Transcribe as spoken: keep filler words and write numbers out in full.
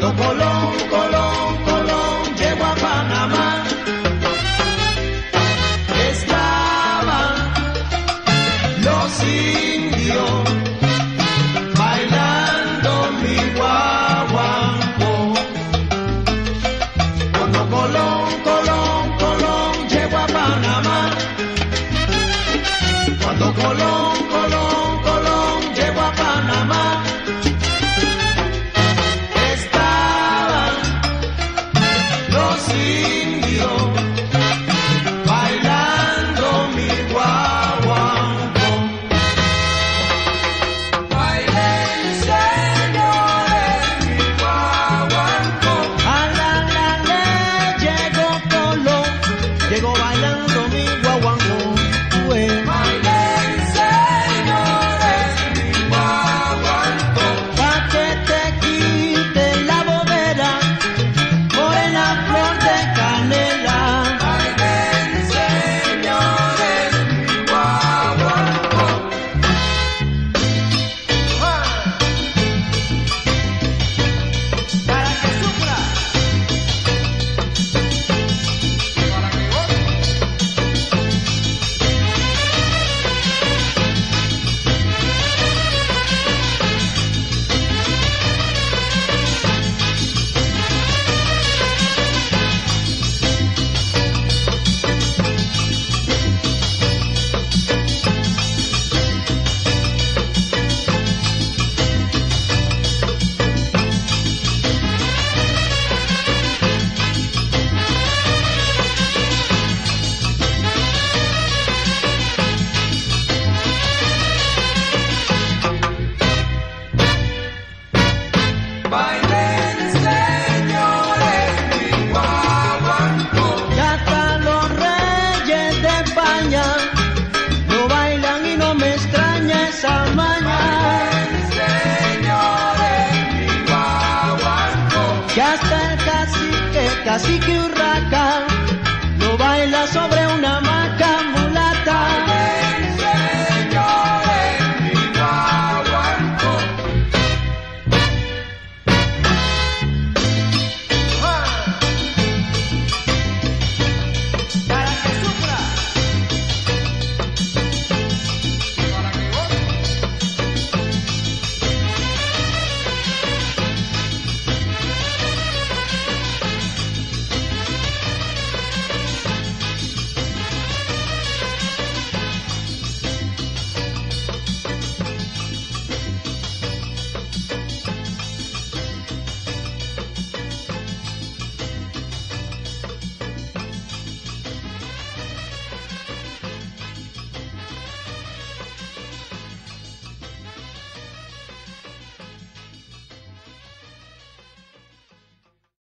Cuando Colón, Colón, Colón llegó a Panamá, estaban los indios bailando mi guaguancó. Cuando Colón, Colón, Colón llegó a Panamá, cuando Colón, Colón, Colón llegó a Panamá, estaban los indios bailando mi guaguancó. Bailen, señores, mi guaguancó. A la la la llegó Colón, llegó bailando mi guaguancó. Bailen, señores, mi guaguancó. Pa' que te quite la bobera, morena flor de canela. Bailen, señores, mi guaguancó. Para que sufra, para que goce. Bailen, señores, mi guaguancó. Y hasta los reyes de España no bailan y no me extraña esa maña. Bailen, señores, mi guaguancó. Y hasta el cacique, cacique Urraca, no baila sobre una mano.